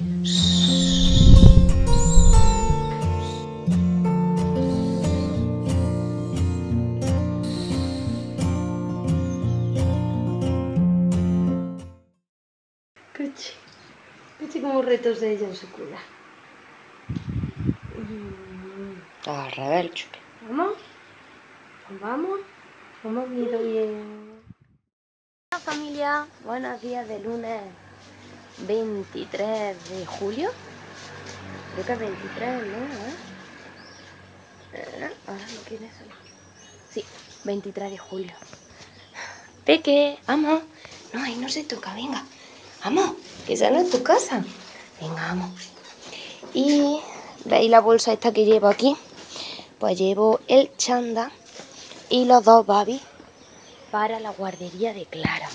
Escuche como retose ella en su cuna. Agarra el chupe. ¿Vamos? ¿Vamos? Hemos ido bien. Hola familia, buenos días de lunes 23 de julio. Creo que es 23, ¿no? Ahora no quiere salir. Sí, 23 de julio. Peque, vamos. No, ahí no se toca, venga. Vamos, que esa no es tu casa. Venga, vamos. Y veis la bolsa esta que llevo aquí. Pues llevo el chándal y los dos babis para la guardería de Clara.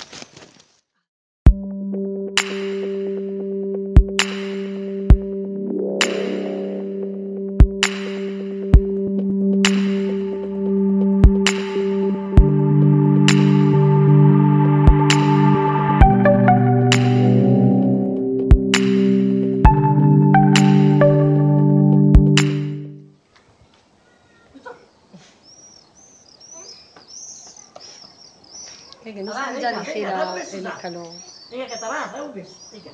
Que no se ya ligera el escalón. Venga, que te vas a hacer un beso. Venga.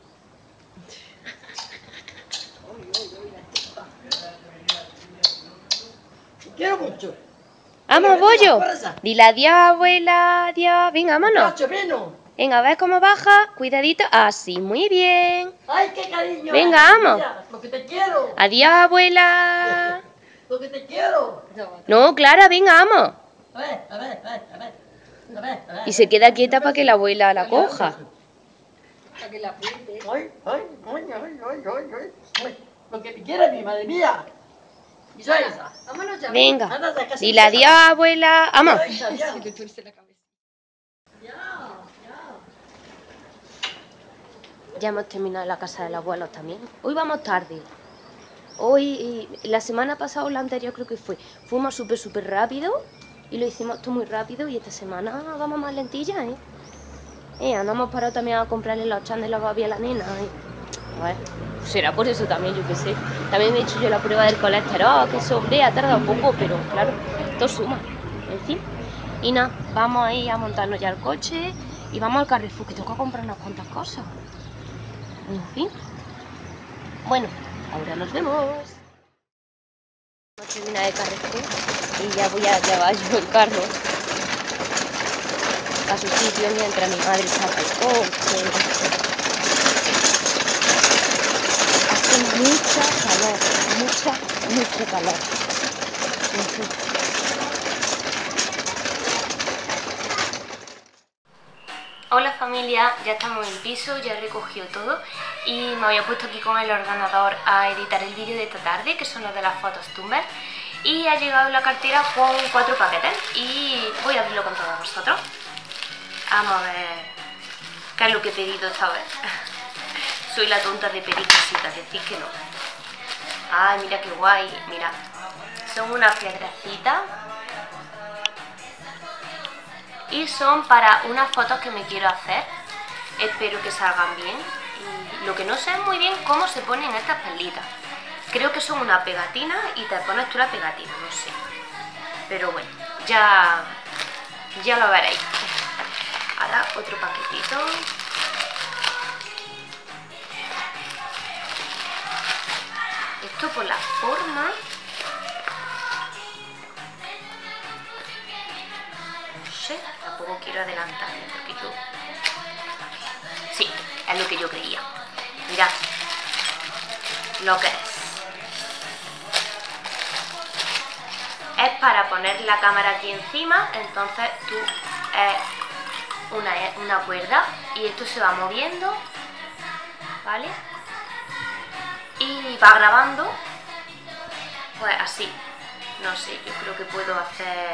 Quiero mucho. ¡Vamos, bollo! Dile adiós, abuela, adiós. Venga, vámonos. Venga, a ver cómo baja. Cuidadito. Así, muy bien. ¡Ay, qué cariño! Venga, vamos. Porque te quiero. Adiós, abuela. Porque te quiero. No, Clara, venga, vamos. A ver. Y se queda quieta para que la abuela la coja. Para que la apriete. Ay. Porque te quiere mi madre mía. Y soy esa. Vámonos ya. Venga. Ándate, que Dile adiós, abuela. Vamos. Ay, adiós. Si le tuerce la cabeza. Ya hemos terminado en la casa del abuelo también. Hoy vamos tarde. Hoy, la semana pasada o la anterior creo que fue. Fuimos súper rápido y lo hicimos todo muy rápido. Y esta semana vamos más lentillas, andamos parados también a comprarle los chándales y los babis a la nena. A ver, será por eso también, yo qué sé. También me he hecho yo la prueba del colesterol, que eso, hombre, ha tardado un poco, pero claro, esto suma. En fin. Y nada, vamos ahí a montarnos ya el coche y vamos al Carrefour, que tengo que comprar unas cuantas cosas. En fin. Bueno, ahora nos vemos. Hemos terminado de Carrefour y ya voy a llevar yo el carro a su sitio mientras mi madre saca el coche. Hace mucha calor. En fin. Hola familia, ya estamos en el piso, ya he recogido todo y me había puesto aquí con el ordenador a editar el vídeo de esta tarde, que son los de las fotos Tumblr, y ha llegado la cartera con 4 paquetes y voy a abrirlo con todos vosotros. Vamos a ver qué es lo que he pedido esta vez. Soy la tonta de pedir cositas, decís que no. Ay, mira qué guay, mira, son unas piedrecitas. Y son para unas fotos que me quiero hacer. Espero que salgan bien. Y lo que no sé muy bien cómo se ponen estas perlitas. Creo que son una pegatina y te pones tú la pegatina, no sé. Pero bueno, ya lo veréis. Ahora otro paquetito. Esto por la forma. Tampoco quiero adelantarme porque yo... Sí, es lo que yo creía. Mirad lo que es. Es para poner la cámara aquí encima, entonces tú una cuerda y esto se va moviendo, ¿vale? Y va grabando, pues así. No sé, yo creo que puedo hacer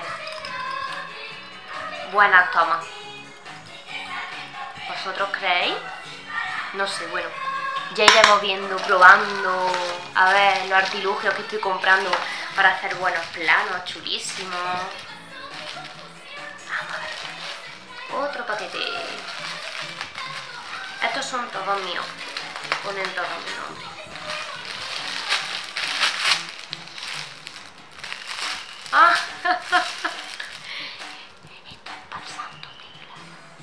buenas tomas. ¿Vosotros creéis? No sé, bueno, ya iremos viendo, probando, a ver los artilugios que estoy comprando para hacer buenos planos, chulísimos. Vamos a ver. Otro paquete. Estos son todos míos. ponen todo mi nombre. ¡Ah! Esto es para el santo Nicolás.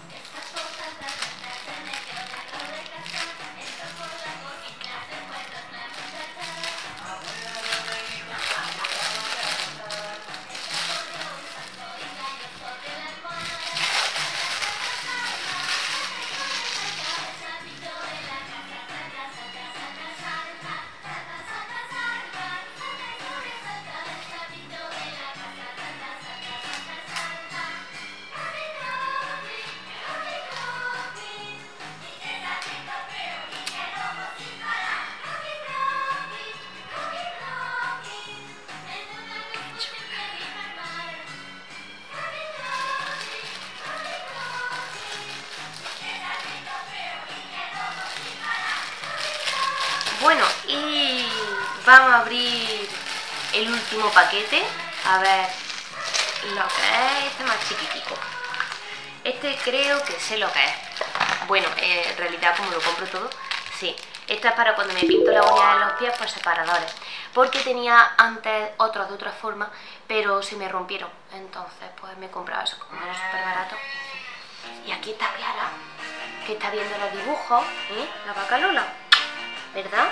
Bueno, y vamos a abrir el último paquete, a ver lo que es. Este más chiquitico. Este creo que sé lo que es. Bueno, en realidad como lo compro todo, sí. Esta es para cuando me pinto la uña de los pies por separadores. Porque tenía antes otros de otra forma, pero se me rompieron. Entonces pues me he comprado eso, como era súper barato. Y aquí está Clara, que está viendo los dibujos, la vaca Lola, ¿verdad?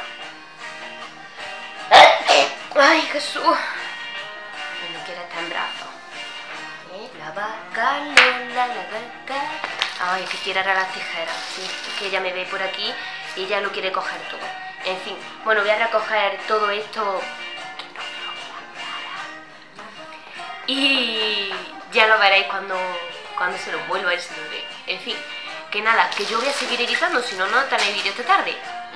¡Ay, Jesús! No quiere estar en brazos. La vaca Lola, la vaca... Ay, que quiere arar las tijeras, sí. Es que ella me ve por aquí y ella lo quiere coger todo. En fin, bueno, voy a recoger todo esto... Y ya lo veréis cuando se los vuelva a enseñar. En fin, que nada, que yo voy a seguir editando, si no, no tenéis vídeo esta tarde.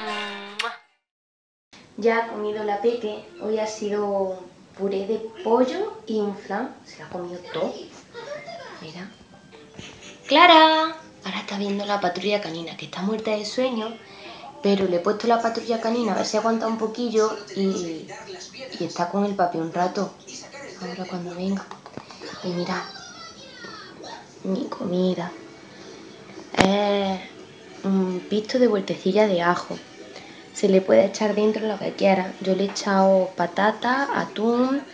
Ya ha comido la Peque, hoy ha sido puré de pollo y un flan, se ha comido todo. Mira. ¡Clara! Ahora está viendo la patrulla canina, que está muerta de sueño, pero le he puesto la patrulla canina a ver si aguanta un poquillo y está con el papi un rato. Ahora cuando venga. Y mira, mi comida. Un pisto de vueltecilla de ajo. Se le puede echar dentro lo que quiera. Yo le he echado patata, atún,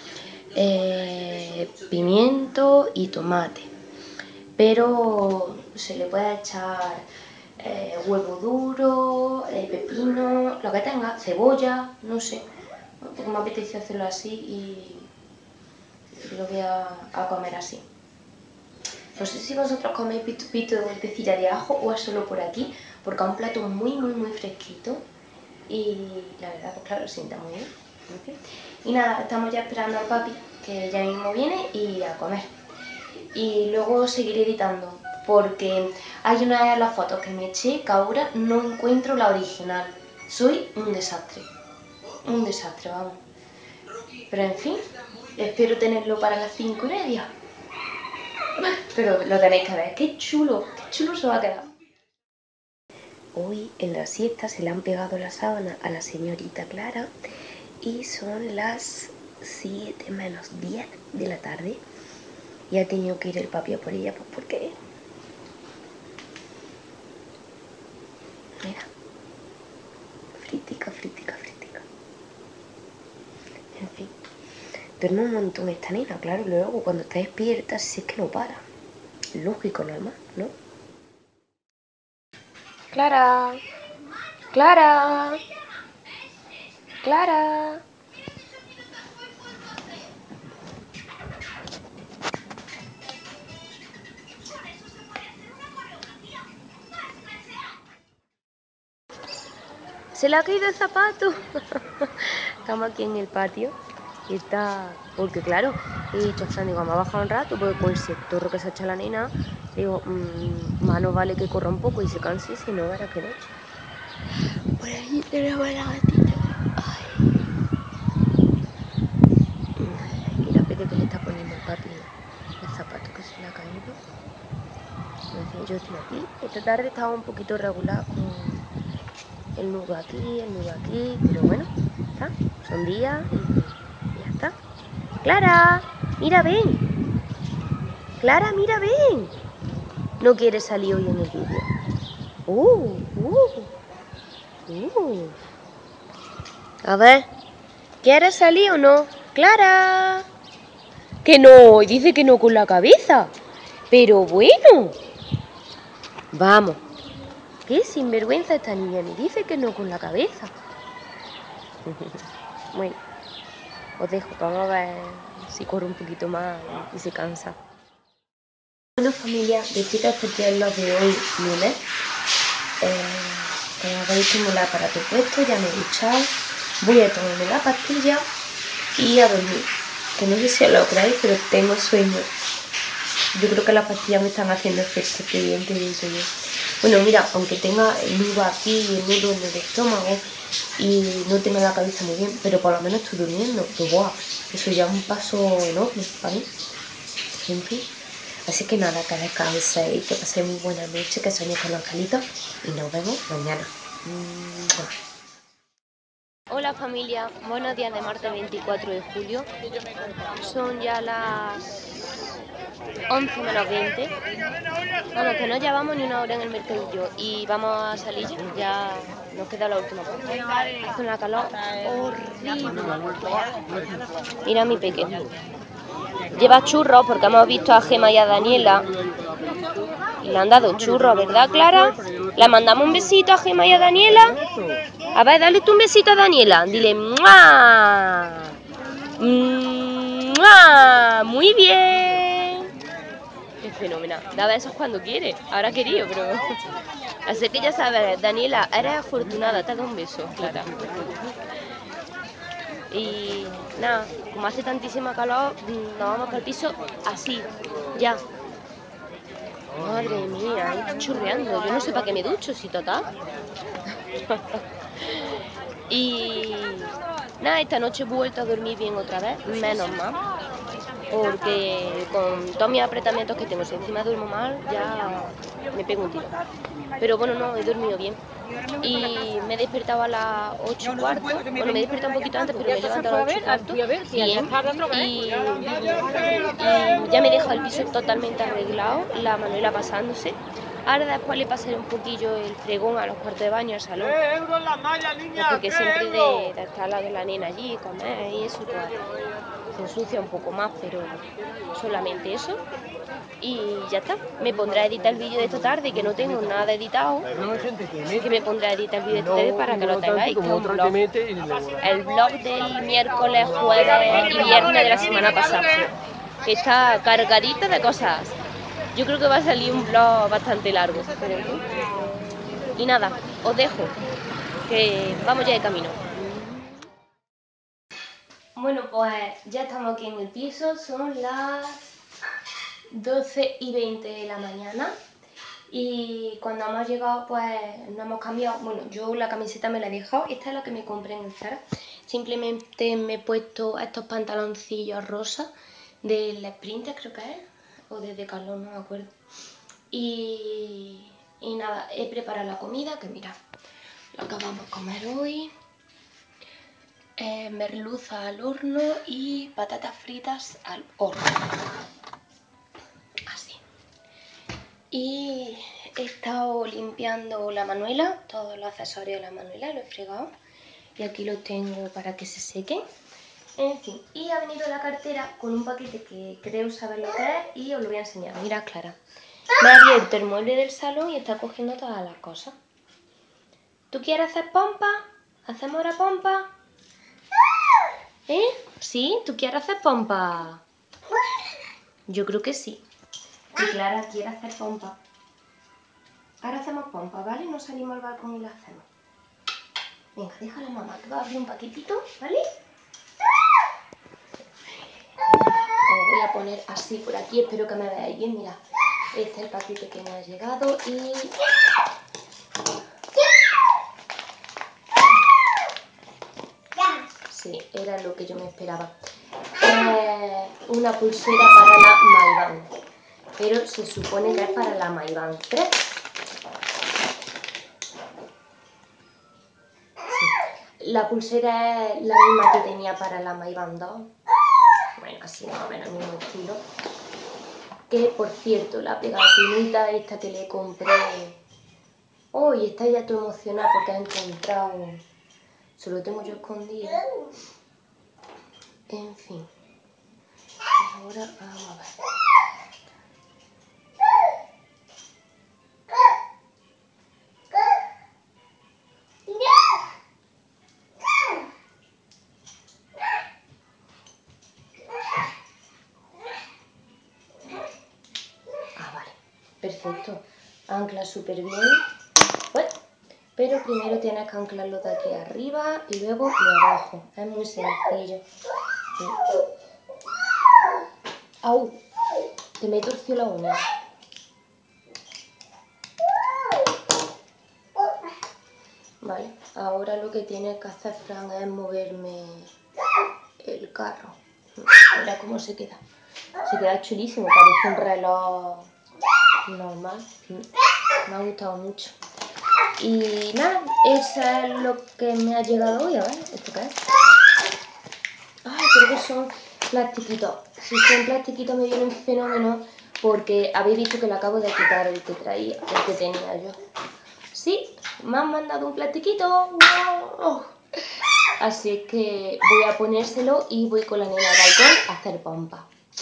pimiento y tomate. Pero se le puede echar huevo duro, pepino, lo que tenga, cebolla, no sé. Porque me apetece hacerlo así y lo voy a comer así. No sé si vosotros coméis pito de vueltecilla de ajo o es solo por aquí, porque es un plato muy fresquito. Y la verdad, pues claro, sienta muy bien. Y nada, estamos ya esperando al papi, que ya mismo viene, y a comer. Y luego seguiré editando, porque hay una de las fotos que me eché que ahora no encuentro la original. Soy un desastre, vamos. Pero en fin, espero tenerlo para las 5:30. Pero lo tenéis que ver, qué chulo se va a quedar. Hoy en la siesta se le han pegado la sábana a la señorita Clara y son las 7 menos 10 de la tarde y ha tenido que ir el papi a por ella, pues porque... Mira, fritica. En fin, duerme un montón esta nena, claro, luego cuando está despierta, si es que no para. Lógico, normal, ¿no? Clara. Se le ha caído el zapato. Estamos aquí en el patio y está... Porque claro, he dicho a Fran, digo, me ha bajado un rato porque con el sector que se ha hecho la nena, digo, más no vale que corra un poco y se canse, si no, verá que no. Por ahí tenemos a la gatita. Y la Peque que le está poniendo el papi el zapato que se le ha caído. Entonces yo estoy aquí. Esta tarde estaba un poquito regular con el nudo aquí, pero bueno, está. Son días y ya está. ¡Clara! ¡Mira, ven! ¡Clara, mira, ven! No quiere salir hoy en el vídeo. A ver, ¿quieres salir o no? ¡Clara! Que no, dice que no con la cabeza. Pero bueno. Vamos. Qué sinvergüenza esta niña, me dice que no con la cabeza. Bueno, os dejo, vamos a ver si corre un poquito más y se cansa. Bueno, familia, besitos especiales los de hoy, lunes. Como veis, tengo el aparato puesto, ya me he duchado. Voy a tomarme la pastilla y a dormir. Que no sé si os lo creéis, pero tengo sueño. Yo creo que las pastillas me están haciendo efecto, que bien te digo yo. Bueno, mira, aunque tenga el nudo aquí y el nudo en el estómago y no tenga la cabeza muy bien, pero por lo menos estoy durmiendo. Que guau, eso ya es un paso enorme para mí. En fin. Así que nada, que descanséis, que paséis muy buena noche, que soñéis con los angelitos y nos vemos mañana. Hola familia, buenos días de martes 24 de julio. Son ya las 11 menos 20. Vamos, que no llevamos ni una hora en el mercadillo y vamos a salir ya nos queda la última parte. Hace una calor horrible. Mira mi pequeño. Lleva churros porque hemos visto a Gema y a Daniela. Y le han dado churros, ¿verdad, Clara? ¿Le mandamos un besito a Gema y a Daniela? A ver, dale tú un besito a Daniela. Dile ¡mua! ¡Mua! Muy bien. Qué fenomenal. Da besos cuando quiere. Ahora ha querido, pero... Así que ya sabes, Daniela, eres afortunada. Te hago un beso, Clara. Y nada, como hace tantísima calor, nos vamos para el piso así, ya. Madre mía, ahí está churreando. Yo no sé para qué me ducho, si total. Y nada, esta noche he vuelto a dormir bien otra vez, menos mal. Porque con todos mis apretamientos que tengo, si encima duermo mal, ya me pego un tiro. Pero bueno, no, he dormido bien. Y me he despertado a las 8:15. Bueno, me he despertado un poquito antes, pero me he levantado a las 8:15. Bien. Y ya me he dejado el piso totalmente arreglado, la Manuela pasándose. Ahora después le pasaré un poquillo el fregón a los cuartos de baño al salón. Porque siempre de estar la de la nena allí, comer y eso, pues se ensucia un poco más, pero solamente eso. Y ya está, me pondré a editar el vídeo de esta tarde, que no tengo nada editado. Así que me pondré a editar el vídeo de esta tarde para que lo tengáis, que es un vlog. El vlog del miércoles, jueves y viernes de la semana pasada, que está cargadito de cosas. Yo creo que va a salir un vlog bastante largo. Y nada, os dejo, que vamos ya de camino. Bueno, pues ya estamos aquí en el piso, son las 12:20 de la mañana y cuando hemos llegado pues nos hemos cambiado. Bueno, yo la camiseta me la he dejado, esta es la que me compré en el Zara. Simplemente me he puesto estos pantaloncillos rosas del Sprinter, creo que es, o de Decathlon, no me acuerdo. Y nada, he preparado la comida, que mira, lo que vamos a comer hoy. Merluza al horno y patatas fritas al horno. Así. Y he estado limpiando la Manuela, todos los accesorios de la Manuela, lo he fregado. Y aquí los tengo para que se sequen. En fin, y ha venido la cartera con un paquete que creo saber lo que es y os lo voy a enseñar. Mirad, Clara. Me ha abierto el mueble del salón y está cogiendo todas las cosas. ¿Tú quieres hacer pompa? ¿Hacemos ahora pompa? ¿Eh? ¿Sí? ¿Tú quieres hacer pompa? Yo creo que sí. Y Clara quiere hacer pompa. Ahora hacemos pompa, ¿vale? Nos salimos al balcón y la hacemos. Venga, déjala mamá, que va a abrir un paquetito, ¿vale? Os voy a poner así por aquí, espero que me veáis bien, mirad. Este es el paquete que me ha llegado y... Sí, era lo que yo me esperaba. Una pulsera para la Mayban, pero se supone que es para la Mayban 3. Sí. La pulsera es la misma que tenía para la Mayban 2. Bueno, así más o menos el mismo estilo. Que, por cierto, la pegatinita esta que le compré Oh, y está ya todo emocionada porque ha encontrado... Se lo tengo yo escondido. En fin. Ahora vamos a ver. Vale. Perfecto. Ancla súper bien. Bueno, pero primero tienes que anclarlo de aquí arriba y luego de abajo. Es muy sencillo. Sí. ¡Au! Te me he torcido la uña. Vale, ahora lo que tiene que hacer Fran es moverme el carro. Mira cómo se queda. Se queda chulísimo, parece un reloj normal. Me ha gustado mucho. Y nada, eso es lo que me ha llegado hoy. A ver, ¿esto qué es? Ay, creo que son plastiquitos. Si son plastiquitos me vienen fenómenos porque habéis visto que le acabo de quitar el que traía, el que tenía yo. Sí, me han mandado un plastiquito. ¡Wow! Así es que voy a ponérselo y voy con la nena al balcón a hacer pompa.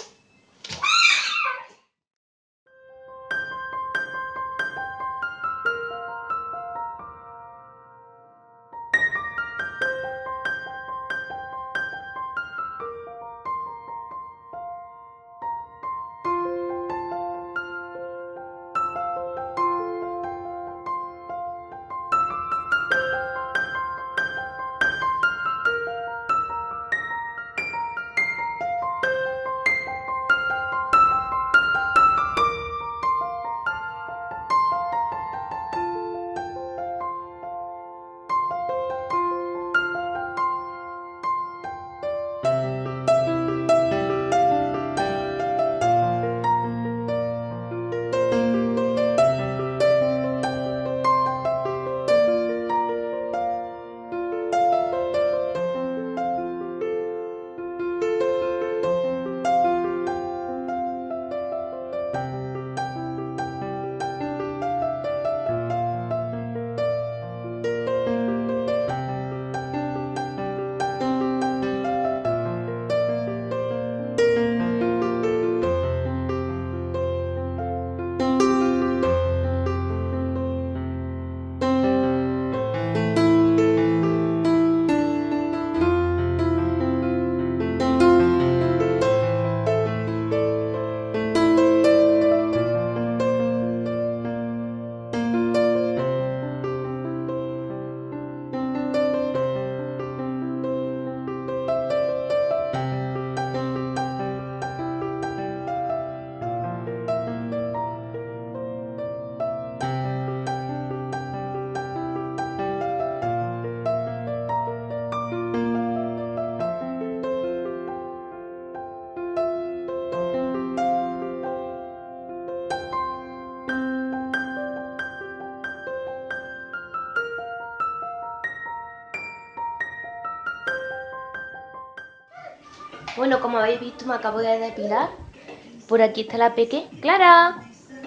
Bueno, como habéis visto, me acabo de depilar. Por aquí está la peque. ¡Clara!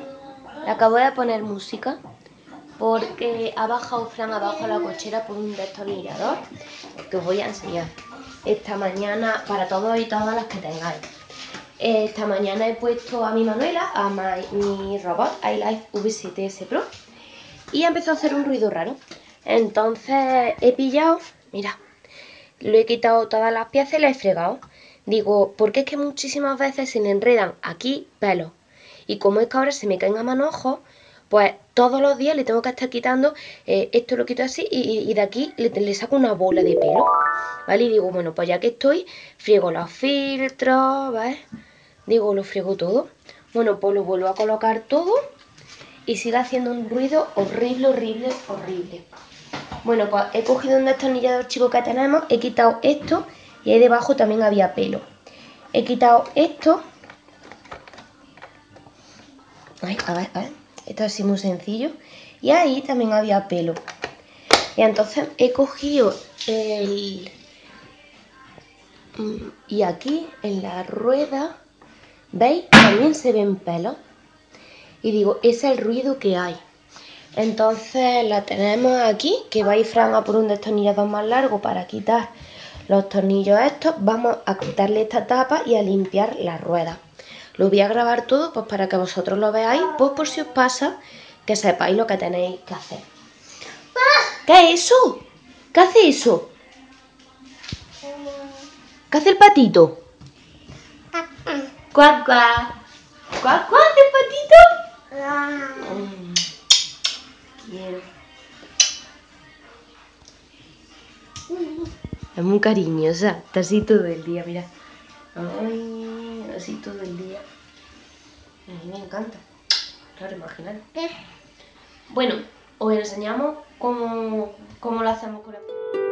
Le acabo de poner música porque ha bajado Fran abajo a la cochera por un destornillador que os voy a enseñar esta mañana para todos y todas las que tengáis. Esta mañana he puesto a mi Manuela, a mi robot iLife V7S Pro, y ha empezado a hacer un ruido raro. Entonces he pillado, mira, lo he quitado todas las piezas y las he fregado. Digo, porque es que muchísimas veces se me enredan aquí pelos. Y como es que ahora se me caen a manojos, pues todos los días le tengo que estar quitando, esto lo quito así y de aquí le saco una bola de pelo. ¿Vale? Y digo, bueno, pues ya que estoy, friego los filtros, ¿ves? Digo, lo friego todo. Bueno, pues lo vuelvo a colocar todo y sigue haciendo un ruido horrible, horrible, horrible. Bueno, pues he cogido un destornillador chico que tenemos, he quitado esto y ahí debajo también había pelo. He quitado esto. Ay, a ver, esto es así muy sencillo. Y ahí también había pelo. Y entonces he cogido el... Y aquí, en la rueda, ¿veis? También se ven pelos. Y digo, ese es el ruido que hay. Entonces la tenemos aquí, que va a ir Fran a por un destornillador más largo para quitar los tornillos estos. Vamos a quitarle esta tapa y a limpiar las ruedas. Lo voy a grabar todo pues para que vosotros lo veáis, pues por si os pasa, que sepáis lo que tenéis que hacer. ¿Qué es eso? ¿Qué hace eso? ¿Qué hace el patito? Cuac, cuac. ¿Cuac, cuac hace el patito? Quiero. Es muy cariñosa, está así todo el día, mira. Ay, así todo el día. A mí me encanta. Claro, imaginar. Bueno, os enseñamos cómo lo hacemos con la...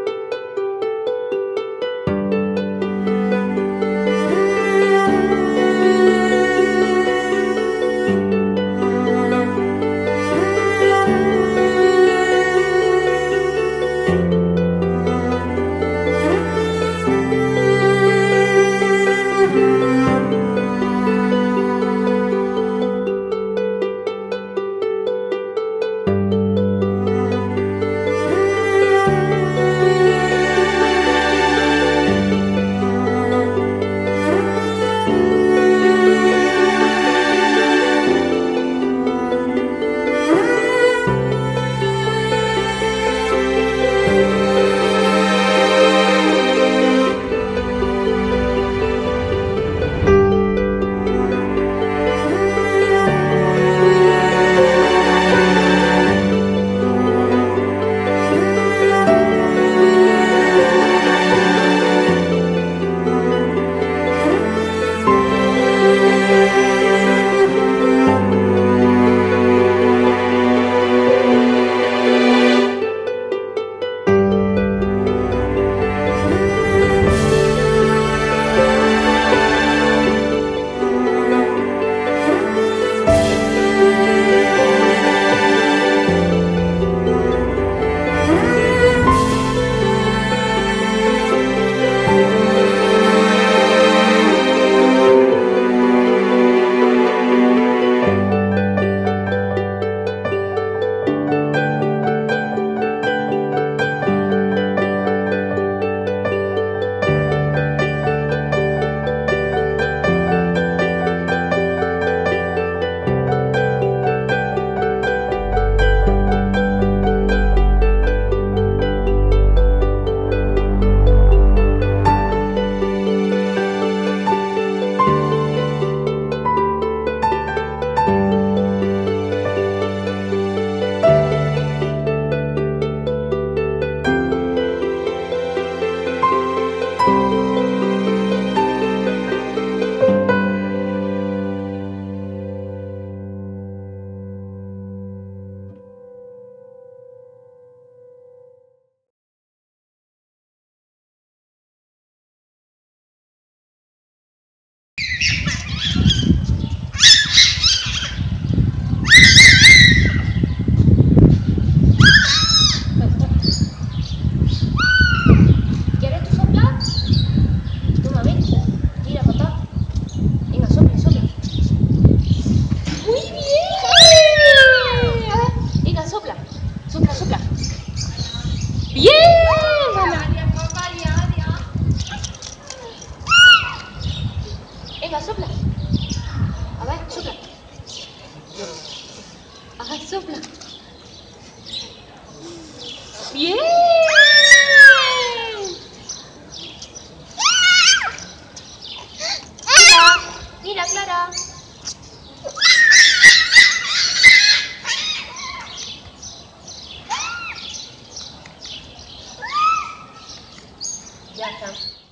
Venga, sopla. A ver, sopla. Ajá, sopla. ¡Bien! Mira, Clara. Ya está.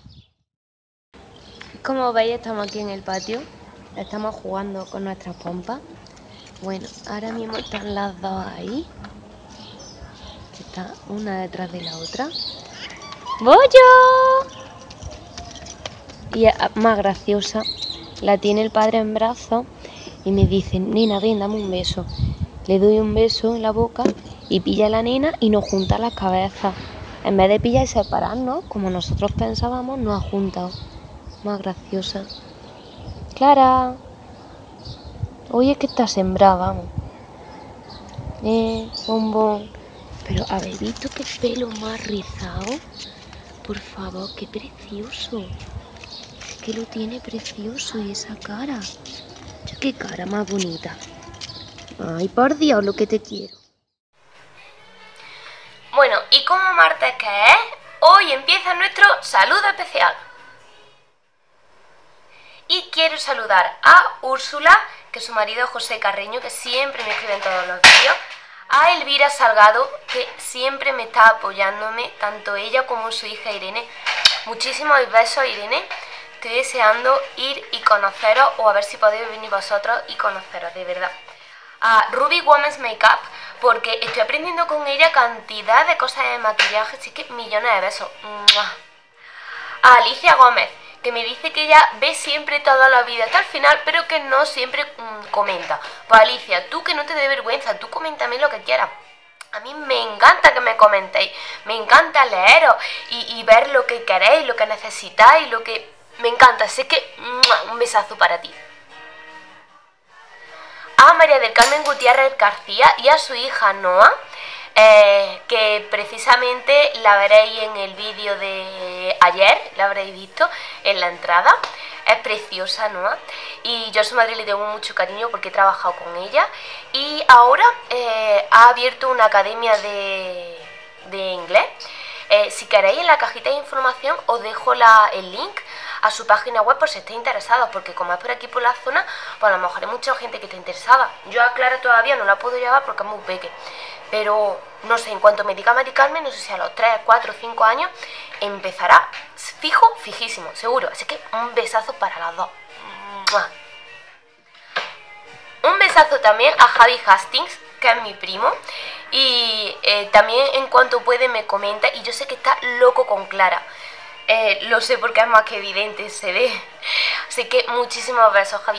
Como veis, estamos aquí en el patio. Estamos jugando con nuestras pompas. Bueno, ahora mismo están las dos ahí. Está una detrás de la otra. ¡Bollo! Y más graciosa, la tiene el padre en brazos y me dice: nena, ven, dame un beso. Le doy un beso en la boca y pilla a la nena y nos junta las cabezas. En vez de pillar y separarnos, como nosotros pensábamos, nos ha juntado. Más graciosa. Clara. Hoy es que está sembrada, vamos. Bombón. Pero ¿habéis visto qué pelo más rizado? Por favor, qué precioso. Es que lo tiene precioso y esa cara. Qué cara más bonita. Ay, por Dios, lo que te quiero. Bueno, y como martes que es, hoy empieza nuestro saludo especial. Y quiero saludar a Úrsula, que es su marido José Carreño, que siempre me escribe en todos los vídeos. A Elvira Salgado, que siempre me está apoyándome, tanto ella como su hija Irene. Muchísimos besos, Irene. Estoy deseando ir y conoceros, o a ver si podéis venir vosotros y conoceros, de verdad. A Ruby Women's Makeup, porque estoy aprendiendo con ella cantidad de cosas de maquillaje, así que millones de besos. A Alicia Gómez, que me dice que ella ve siempre todos los vídeos hasta el final, pero que no siempre comenta. Pues Alicia, tú que no te dé vergüenza, tú coméntame lo que quieras. A mí me encanta que me comentéis, me encanta leeros y ver lo que queréis, lo que necesitáis, lo que... Me encanta, así que un besazo para ti. A María del Carmen Gutiérrez García y a su hija Noa, que precisamente la veréis en el vídeo de ayer, la habréis visto en la entrada. Es preciosa Noa y yo a su madre le tengo mucho cariño porque he trabajado con ella y ahora ha abierto una academia de inglés. Si queréis, en la cajita de información os dejo el link a su página web por si estáis interesados, porque como es por aquí por la zona, pues a lo mejor hay mucha gente que está interesada. Yo a Clara todavía no la puedo llevar porque es muy pequeña, pero no sé, en cuanto me diga Mari Carmen, no sé si a los 3, 4, 5 años empezará fijo, fijísimo, seguro. Así que un besazo para las dos. Un besazo también a Javi Hastings, que es mi primo, y también en cuanto puede me comenta, y yo sé que está loco con Clara. Lo sé porque es más que evidente, se ve. Así que muchísimos besos, Javi.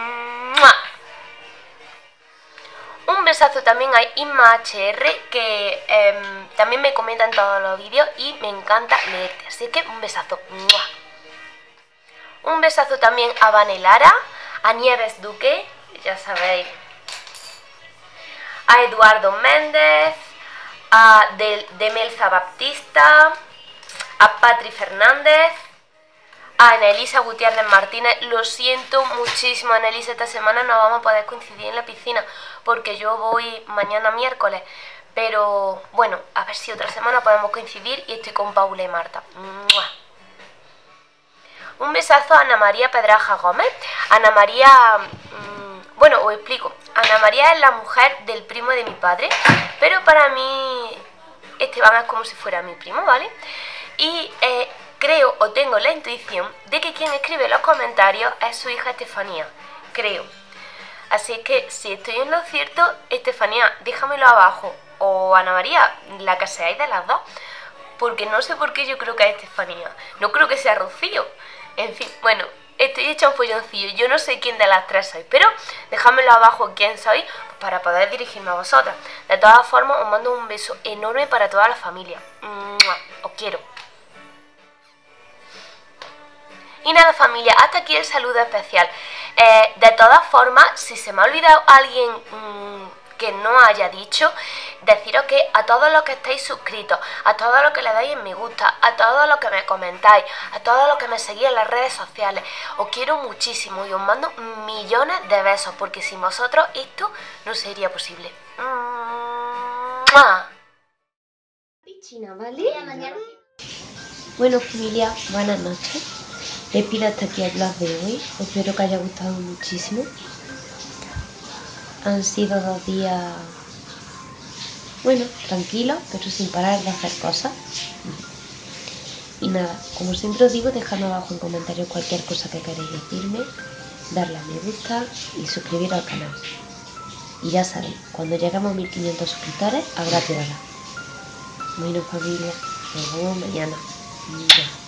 Un besazo también a Inma HR, que también me comenta en todos los vídeos y me encanta leerte. Así que un besazo. Un besazo también a Vanelara, a Nieves Duque, ya sabéis. A Eduardo Méndez, a Demelza Baptista, a Patri Fernández, a Anelisa Gutiérrez Martínez. Lo siento muchísimo, Anelisa, esta semana no vamos a poder coincidir en la piscina porque yo voy mañana miércoles, pero bueno, a ver si otra semana podemos coincidir y estoy con Paula y Marta. Un besazo a Ana María Pedraja Gómez. Ana María, bueno, os explico. Ana María es la mujer del primo de mi padre, pero para mí Esteban es como si fuera mi primo, ¿vale? Y creo o tengo la intuición de que quien escribe los comentarios es su hija Estefanía, creo. Así que si estoy en lo cierto, Estefanía, déjamelo abajo, o Ana María, la que seáis de las dos, porque no sé por qué yo creo que es Estefanía, no creo que sea Rocío. En fin, bueno, estoy hecha un folloncillo, yo no sé quién de las tres sois, pero dejadmelo abajo quién sois para poder dirigirme a vosotras. De todas formas, os mando un beso enorme para toda la familia. Os quiero. Y nada, familia, hasta aquí el saludo especial. De todas formas, si se me ha olvidado alguien que no haya dicho, deciros que a todos los que estáis suscritos, a todos los que le dais en me gusta, a todos los que me comentáis, a todos los que me seguís en las redes sociales, os quiero muchísimo y os mando millones de besos, porque sin vosotros esto no sería posible. Pichina, ¿vale? Bueno, familia, buenas noches. Despido hasta aquí el vlog de hoy. Espero que haya gustado muchísimo. Han sido 2 días, bueno, tranquilos, pero sin parar de hacer cosas. Y nada, como siempre os digo, dejadme abajo en comentarios cualquier cosa que queréis decirme, darle a me gusta y suscribiros al canal. Y ya sabéis, cuando lleguemos a 1500 suscriptores, habrá tirada. Bueno, familia, nos vemos mañana.